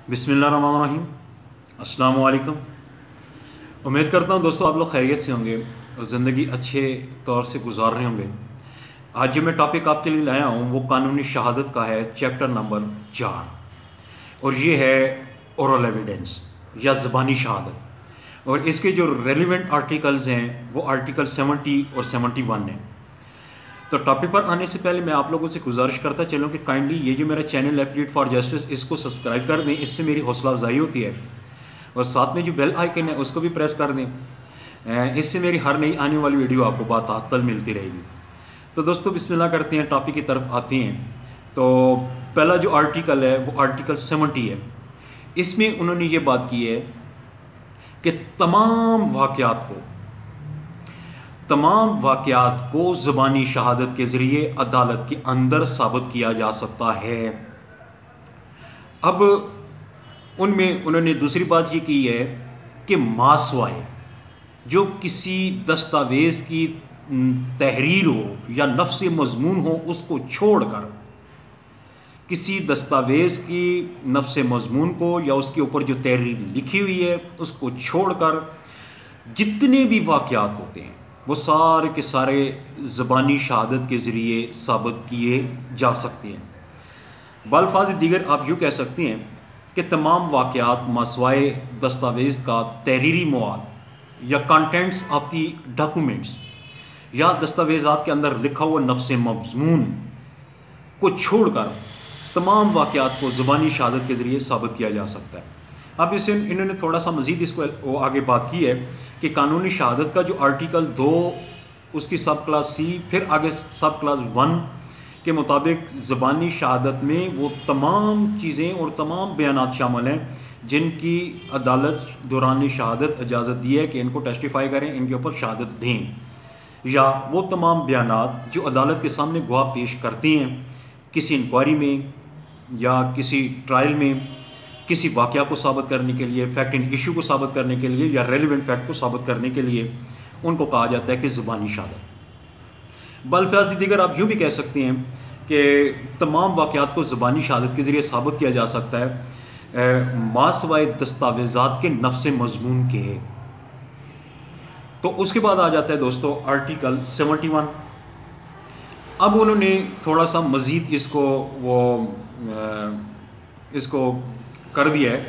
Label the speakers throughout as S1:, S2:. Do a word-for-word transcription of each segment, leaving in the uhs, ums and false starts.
S1: बिस्मिल्लाहिर्रहमानिर्रहीम। अस्सलाम वालेकुम। उम्मीद करता हूँ दोस्तों आप लोग खैरियत से होंगे और ज़िंदगी अच्छे तौर से गुजार रहे होंगे। आज जो मैं टॉपिक आपके लिए लाया हूँ वो कानूनी शहादत का है, चैप्टर नंबर चार, और ये है ओरल एविडेंस या ज़बानी शहादत। और इसके जो रेलिवेंट आर्टिकल्स हैं वो आर्टिकल सेवेंटी और सेवेंटी वन हैं। तो टॉपिक पर आने से पहले मैं आप लोगों से गुजारिश करता चलूँ कि काइंडली ये जो मेरा चैनल है प्लीट फॉर जस्टिस, इसको सब्सक्राइब कर दें, इससे मेरी हौसला अफजाई होती है। और साथ में जो बेल आइकन है उसको भी प्रेस कर दें, इससे मेरी हर नई आने वाली वीडियो आपको बातअतल मिलती रहेगी। तो दोस्तों बिस्मिल्लाह करते हैं, टॉपिक की तरफ आते हैं। तो पहला जो आर्टिकल है वो आर्टिकल सेवेंटी है। इसमें उन्होंने ये बात की है कि तमाम वाक़यात को तमाम वाक़यात को ज़बानी शहादत के ज़रिए अदालत के अंदर साबित किया जा सकता है। अब उनमें उन्होंने दूसरी बात ये की है कि मासवाए जो किसी दस्तावेज़ की तहरीर हो या नफ्स मज़मून हो उसको छोड़कर, किसी दस्तावेज़ की नफ्स मज़मून को या उसके ऊपर जो तहरीर लिखी हुई है उसको छोड़कर जितने भी वाक़यात होते हैं वो सारे के सारे ज़बानी शहादत के ज़रिए साबित किए जा सकते हैं। बाल्फाज़ दीगर आप यूँ कह सकते हैं कि तमाम वाक़यात मसवाए दस्तावेज़ का तहरीरी मवाद या कंटेंट्स ऑफ दी डॉक्यूमेंट्स या दस्तावेज़ात के अंदर लिखा हुआ नफ्स मज़मून को छोड़कर तमाम वाक़यात को ज़बानी शहादत के ज़रिए साबित किया जा सकता है। अब इसे इन्होंने थोड़ा सा मज़ीद इसको आगे बात की है कि कानूनी शहादत का जो आर्टिकल दो उसकी सब क्लास सी फिर आगे सब क्लास वन के मुताबिक ज़बानी शहादत में वो तमाम चीज़ें और तमाम बयानात शामिल हैं जिनकी अदालत दौरान शहादत इजाज़त दी है कि इनको टेस्टिफाई करें, इनके ऊपर शहादत दें, या वो तमाम बयानात जो अदालत के सामने गवाह पेश करते हैं किसी इंक्वायरी में या किसी ट्रायल में, किसी वाक़या को साबित करने के लिए, फैक्ट इन इशू को साबित करने के लिए या रेलिवेंट फैक्ट को साबित करने के लिए, उनको कहा जाता है कि ज़बानी शहादत। बल्फाज़ दीगर आप यूँ भी कह सकते हैं कि तमाम वाक़यात को ज़बानी शहादत के ज़रिए साबित किया जा सकता है मासवाए दस्तावेज़ात के नफ्स मज़मून के है। तो उसके बाद आ जाता है दोस्तों आर्टिकल सेवेंटी वन। अब उन्होंने थोड़ा सा मज़ीद इसको वो इसको कर दिया है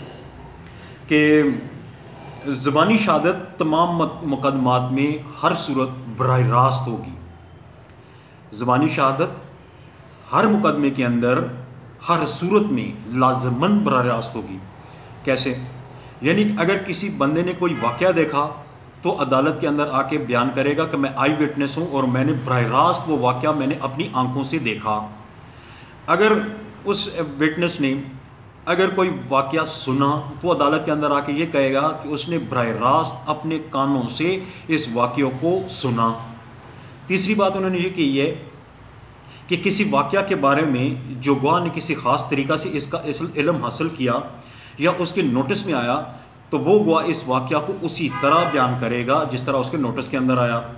S1: कि ज़बानी शहादत तमाम मुकदमात में हर सूरत बराह रास्त होगी। ज़बानी शहादत हर मुकदमे के अंदर हर सूरत में लाज़मन बराह रास्त होगी। कैसे? यानी अगर किसी बंदे ने कोई वाक़या देखा तो अदालत के अंदर आके बयान करेगा कि मैं आई विटनेस हूँ और मैंने बराह रास्त वो वाक़या मैंने अपनी आंखों से देखा। अगर उस विटनेस ने अगर कोई वाक़या सुना तो अदालत के अंदर आके ये कहेगा कि उसने बराह रास्त अपने कानों से इस वाक़े को सुना। तीसरी बात उन्होंने ये की है कि किसी वाक़या के बारे में जो गवाह ने किसी ख़ास तरीक़ा से इसका इल्म हासिल किया या उसके नोटिस में आया तो वो गवाह इस वाक़या को उसी तरह बयान करेगा जिस तरह उसके नोटिस के अंदर आया।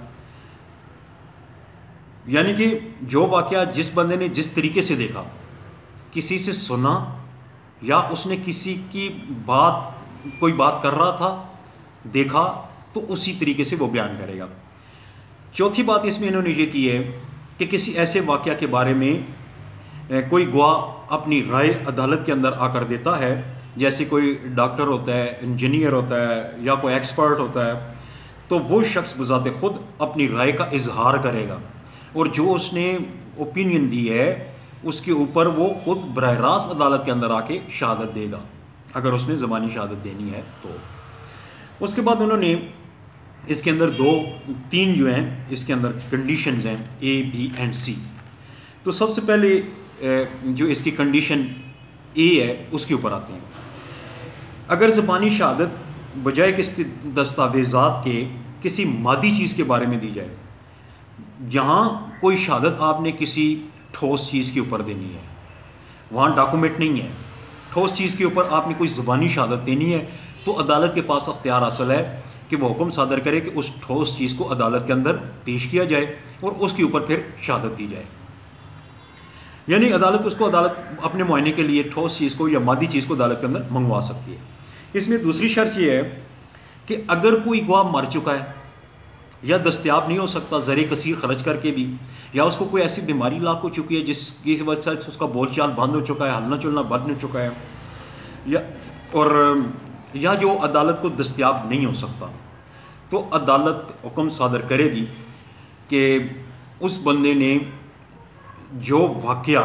S1: यानी कि जो वाक़या जिस बंदे ने जिस तरीके से देखा, किसी से सुना या उसने किसी की बात कोई बात कर रहा था देखा तो उसी तरीके से वो बयान करेगा। चौथी बात इसमें इन्होंने ये की है कि किसी ऐसे वाक़या के बारे में कोई गवाह अपनी राय अदालत के अंदर आकर देता है, जैसे कोई डॉक्टर होता है, इंजीनियर होता है या कोई एक्सपर्ट होता है, तो वो शख्स बज़ाते ख़ुद अपनी राय का इजहार करेगा और जो उसने ओपिनियन दी है उसके ऊपर वो खुद बराह रास्त अदालत के अंदर आके शहादत देगा अगर उसने ज़बानी शहादत देनी है तो। उसके बाद उन्होंने इसके अंदर दो तीन जो हैं इसके अंदर कंडीशंस हैं, ए बी एंड सी। तो सबसे पहले जो इसकी कंडीशन ए है उसके ऊपर आते हैं। अगर ज़बानी शहादत बजाय किसी दस्तावेज़ात के किसी मादी चीज़ के बारे में दी जाए, जहाँ कोई शहादत आपने किसी ठोस चीज़ के ऊपर देनी है, वहाँ डॉक्यूमेंट नहीं है, ठोस चीज़ के ऊपर आपने कोई ज़बानी शहादत देनी है, तो अदालत के पास अख्तियार हासिल है कि वो हुक्म सादर करे कि उस ठोस चीज़ को अदालत के अंदर पेश किया जाए और उसके ऊपर फिर शहादत दी जाए। یعنی عدالت اس کو عدالت اپنے معائنے کے لیے ٹھوس چیز کو یا مادی چیز کو عدالت کے اندر منگوا سکتی ہے۔ اس میں دوسری شرط یہ ہے کہ اگر کوئی گواہ مر چکا ہے یا دستیاب نہیں ہو سکتا زر کثیر خرچ کر کے بھی، یا اس کو کوئی ایسی بیماری لاحق ہو چکی ہے جس کی وجہ سے اس کا بول چال بند ہو چکا ہے، ہلنا چلنا بند ہو چکا ہے، یا اور یا جو عدالت کو دستیاب نہیں ہو سکتا، تو عدالت حکم صادر کرے گی کہ اس بندے نے جو واقعہ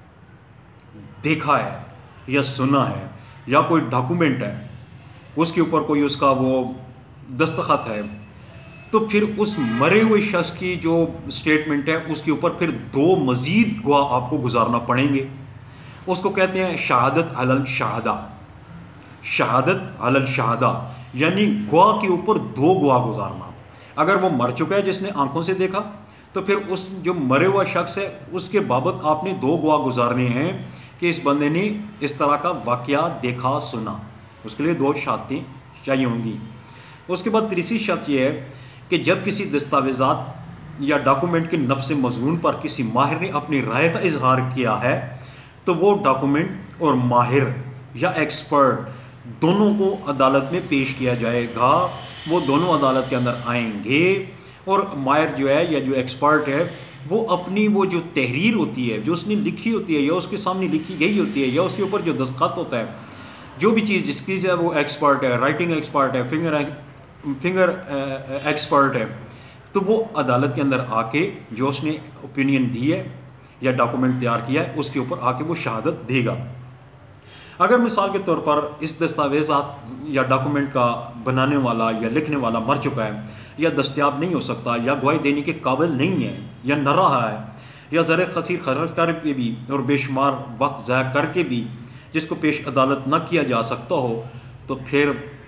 S1: دیکھا ہے یا سنا ہے یا کوئی ڈاکومنٹ ہے اس کے اوپر کوئی اس کا وہ دستخط ہے، تو پھر اس مرے ہوئے شخص کی جو سٹیٹمنٹ ہے اس کے اوپر پھر دو مزید گواہ آپ کو گزارنا پڑیں گے۔ اس کو کہتے ہیں شہادت علی الشہادہ، شہادت علی الشہادہ، یعنی گواہ کے اوپر دو گواہ گزارنا۔ اگر وہ مر چکا ہے جس نے آنکھوں سے دیکھا، تو پھر اس جو مرے ہوا شخص ہے اس کے بابت آپ نے دو گواہ گزارنے ہیں کہ اس بندے نے اس طرح کا واقعہ دیکھا سنا، اس کے لیے دو شہادتیں چاہیے ہوں گی۔ اس کے بعد تیسری شرط یہ ہے کہ جب کسی دستاویزات یا ڈاکومنٹ کے نفس مضمون پر کسی ماہر نے اپنی رائے کا اظہار کیا ہے، تو وہ ڈاکومنٹ اور ماہر یا ایکسپرٹ دونوں کو عدالت میں پیش کیا جائے گا۔ وہ دونوں عدالت کے اندر آئیں گے، اور ماہر جو ہے یا جو ایکسپرٹ ہے وہ اپنی وہ جو تحریر ہوتی ہے جو اس نے لکھی ہوتی ہے یا اس کے سامنے لکھی گئی ہوتی ہے یا اس کے اوپر جو دستخط ہوتا ہے، جو بھی چیز جس کی ہے وہ ایکسپرٹ ہے، رائٹنگ ایکسپرٹ ہے، فنگر فنگر ایکسپرٹ ہے، تو وہ عدالت کے اندر آ کے جو اس نے اوپینین دی ہے یا ڈاکومنٹ تیار کیا ہے اس کے اوپر آ کے وہ شہادت دے گا۔ اگر مثال کے طور پر اس دستاویزات یا ڈاکومنٹ کا بنانے والا یا لکھنے والا مر چکا ہے یا دستیاب نہیں ہو سکتا یا گواہی دینے کے قابل نہیں ہے یا نہ رہا ہے یا زر کثیر خرچ کر کے بھی اور بے شمار وقت ضائع کر کے بھی جس کو پیش عدالت نہ کیا جا سکتا ہو، تو پھر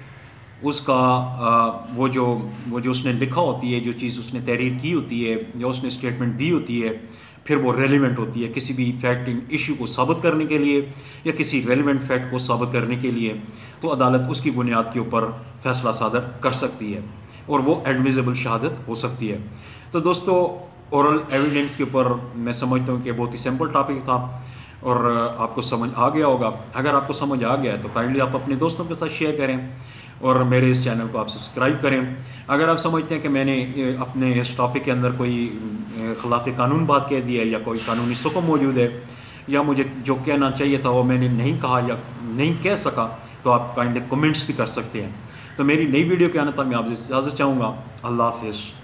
S1: اس کا وہ جو وہ جو اس نے لکھا ہوتی ہے، جو چیز اس نے تحریر کی ہوتی ہے یا اس نے اسٹیٹمنٹ دی ہوتی ہے، پھر وہ ریلیونٹ ہوتی ہے کسی بھی فیکٹ ایشو کو ثابت کرنے کے لیے یا کسی ریلیونٹ فیکٹ کو ثابت کرنے کے لیے، تو عدالت اس کی بنیاد کے اوپر فیصلہ صادر کر سکتی ہے اور وہ ایڈمیزیبل شہادت ہو سکتی ہے۔ تو دوستو، اورل ایویڈنس کے اوپر میں سمجھتا ہوں کہ بہت ہی سمپل ٹاپک تھا اور آپ کو سمجھ آ گیا ہوگا۔ اگر آپ کو سمجھ آ گیا ہے تو کائنڈلی آپ اپنے دوستوں کے ساتھ شیئر کریں اور میرے اس چینل کو آپ سبسکرائب کریں۔ اگر آپ سمجھتے ہیں کہ میں نے اپنے اس ٹاپک کے اندر کوئی خلاف قانون بات کہہ دی ہے یا کوئی قانونی سکم موجود ہے یا مجھے جو کہنا چاہیے تھا وہ میں نے نہیں کہا یا نہیں کہہ سکا، تو آپ کائنڈلی کمنٹس بھی کر سکتے ہیں۔ تو میری نئی ویڈیو کے آنے تک میں آپ سے اجازت چاہوں گا۔ اللہ حافظ۔